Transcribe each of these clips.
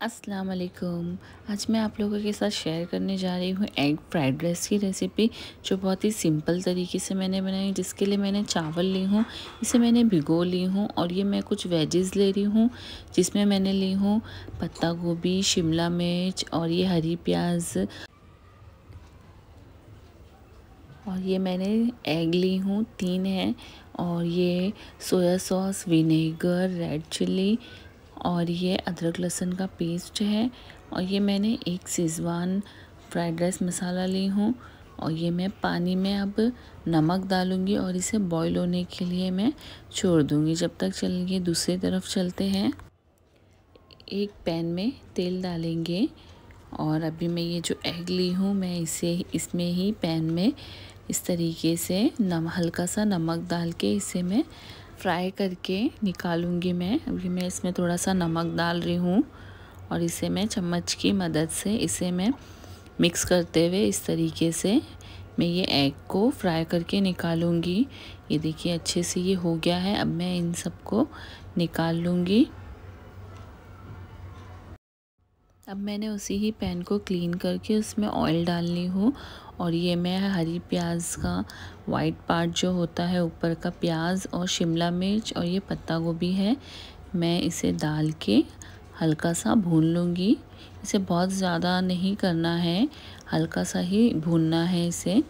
अस्सलाम वालेकुम। आज मैं आप लोगों के साथ शेयर करने जा रही हूँ एग फ्राइड राइस की रेसिपी, जो बहुत ही सिंपल तरीके से मैंने बनाई। जिसके लिए मैंने चावल ली हूँ, इसे मैंने भिगो ली हूँ और ये मैं कुछ वेजेस ले रही हूँ, जिसमें मैंने ली हूँ पत्ता गोभी, शिमला मिर्च और ये हरी प्याज। और ये मैंने एग ली हूँ, 3 हैं। और ये soya sauce, vinegar, red chilli और ये अदरक लहसुन का पेस्ट है। और ये मैंने एक शेज़वान फ्राइड राइस मसाला ली हूँ। और ये मैं पानी में अब नमक डालूँगी और इसे बॉईल होने के लिए मैं छोड़ दूँगी। जब तक चलेंगे दूसरी तरफ चलते हैं। एक पैन में तेल डालेंगे और अभी मैं ये जो एग ली हूँ, मैं इसमें ही पैन में इस तरीके से हल्का सा नमक डाल के इसे मैं फ्राई करके निकालूंगी। अभी मैं इसमें थोड़ा सा नमक डाल रही हूँ और इसे मैं चम्मच की मदद से इसे मैं मिक्स करते हुए इस तरीके से मैं ये एग को फ्राई करके निकालूंगी। ये देखिए अच्छे से ये हो गया है। अब मैं इन सबको निकाल लूँगी। अब मैंने उसी ही पैन को क्लीन करके उसमें ऑयल डालनी हूँ। और ये मैं हरी प्याज का वाइट पार्ट जो होता है ऊपर का प्याज, और शिमला मिर्च और ये पत्ता गोभी है, मैं इसे डाल के हल्का सा भून लूँगी। इसे बहुत ज़्यादा नहीं करना है, हल्का सा ही भूनना है इसे।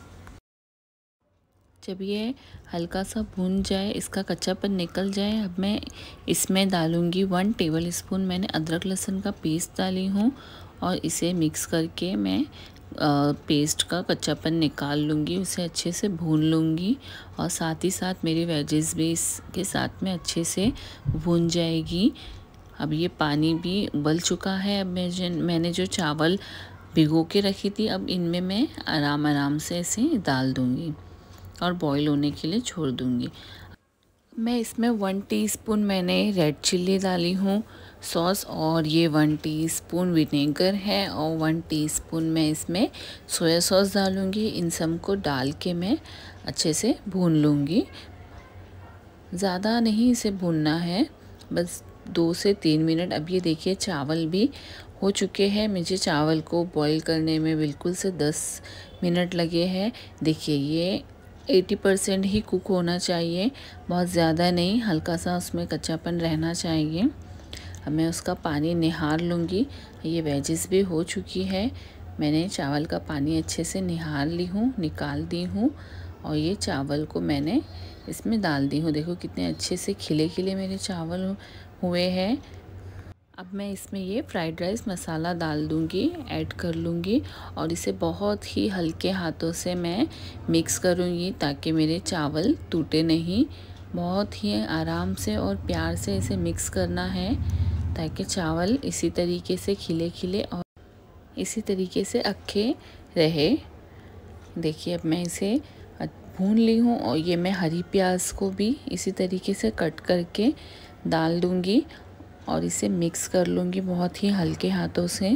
जब ये हल्का सा भून जाए, इसका कच्चापन निकल जाए, अब मैं इसमें डालूँगी 1 टेबल स्पून मैंने अदरक लहसुन का पेस्ट डाली हूँ। और इसे मिक्स करके मैं पेस्ट का कच्चापन निकाल लूँगी, उसे अच्छे से भून लूँगी। और साथ ही साथ मेरी वेजेस भी इसके साथ में अच्छे से भून जाएगी। अब ये पानी भी उबल चुका है। अब मैंने जो चावल भिगो के रखी थी, अब इनमें मैं आराम आराम से इसे डाल दूँगी और बॉईल होने के लिए छोड़ दूँगी। मैं इसमें 1 टीस्पून मैंने रेड चिल्ली डाली हूँ सॉस, और ये 1 टीस्पून विनेगर है और 1 टीस्पून मैं इसमें सोया सॉस डालूँगी। इन सब को डाल के मैं अच्छे से भून लूँगी। ज़्यादा नहीं इसे भूनना है, बस 2 से 3 मिनट। अब ये देखिए चावल भी हो चुके हैं। मुझे चावल को बॉईल करने में बिल्कुल से 10 मिनट लगे हैं। देखिए ये 80% ही कुक होना चाहिए, बहुत ज़्यादा नहीं, हल्का सा उसमें कच्चापन रहना चाहिए। अब मैं उसका पानी निहार लूँगी। ये वेजेस भी हो चुकी है, मैंने चावल का पानी अच्छे से निहार ली हूँ, निकाल दी हूँ। और ये चावल को मैंने इसमें डाल दी हूँ। देखो कितने अच्छे से खिले खिले मेरे चावल हुए हैं। अब मैं इसमें ये फ्राइड राइस मसाला डाल दूँगी, ऐड कर लूँगी। और इसे बहुत ही हल्के हाथों से मैं मिक्स करूँगी, ताकि मेरे चावल टूटे नहीं। बहुत ही आराम से और प्यार से इसे मिक्स करना है, ताकि चावल इसी तरीके से खिले खिले और इसी तरीके से अक्खे रहे। देखिए अब मैं इसे भून ली हूँ। और ये मैं हरी प्याज को भी इसी तरीके से कट करके डाल दूँगी और इसे मिक्स कर लूँगी बहुत ही हल्के हाथों से।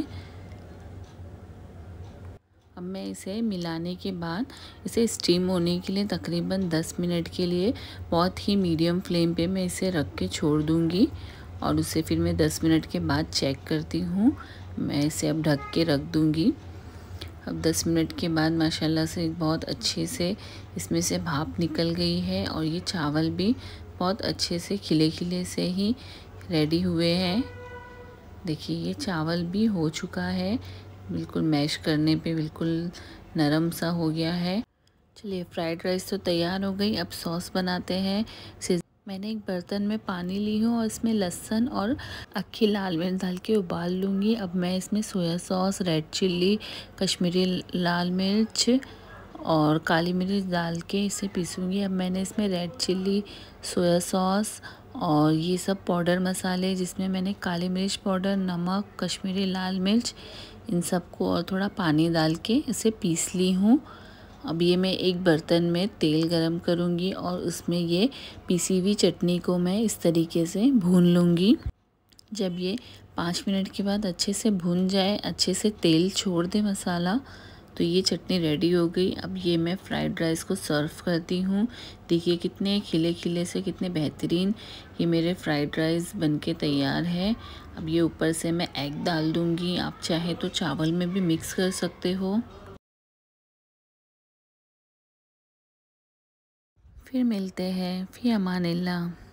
अब मैं इसे मिलाने के बाद इसे स्टीम होने के लिए तकरीबन 10 मिनट के लिए बहुत ही मीडियम फ्लेम पे मैं इसे रख के छोड़ दूँगी। और उसे फिर मैं 10 मिनट के बाद चेक करती हूँ। मैं इसे अब ढक के रख दूँगी। अब 10 मिनट के बाद माशाल्लाह से बहुत अच्छे से इसमें से भाप निकल गई है। और ये चावल भी बहुत अच्छे से खिले खिले से ही रेडी हुए हैं। देखिए ये चावल भी हो चुका है, बिल्कुल मैश करने पे बिल्कुल नरम सा हो गया है। चलिए फ्राइड राइस तो तैयार हो गई। अब सॉस बनाते हैं। मैंने एक बर्तन में पानी ली हूँ और इसमें लहसुन और अक्खी लाल मिर्च डाल के उबाल लूँगी। अब मैं इसमें soya sauce, red chilli, Kashmiri लाल मिर्च और काली मिर्च डाल के इसे पीसूँगी। अब मैंने इसमें रेड चिल्ली, सोया सॉस और ये सब पाउडर मसाले, जिसमें मैंने काली मिर्च पाउडर, नमक, कश्मीरी लाल मिर्च, इन सबको और थोड़ा पानी डाल के इसे पीस ली हूँ। अब ये मैं एक बर्तन में तेल गरम करूँगी और उसमें ये पीसी हुई चटनी को मैं इस तरीके से भून लूँगी। जब ये 5 मिनट के बाद अच्छे से भून जाए, अच्छे से तेल छोड़ दे मसाला, तो ये चटनी रेडी हो गई। अब ये मैं फ्राइड राइस को सर्व करती हूँ। देखिए कितने खिले खिले से, कितने बेहतरीन ये मेरे फ्राइड राइस बनके तैयार है। अब ये ऊपर से मैं एग डाल दूँगी, आप चाहे तो चावल में भी मिक्स कर सकते हो। फिर मिलते हैं, फिर अमान अल्लाह।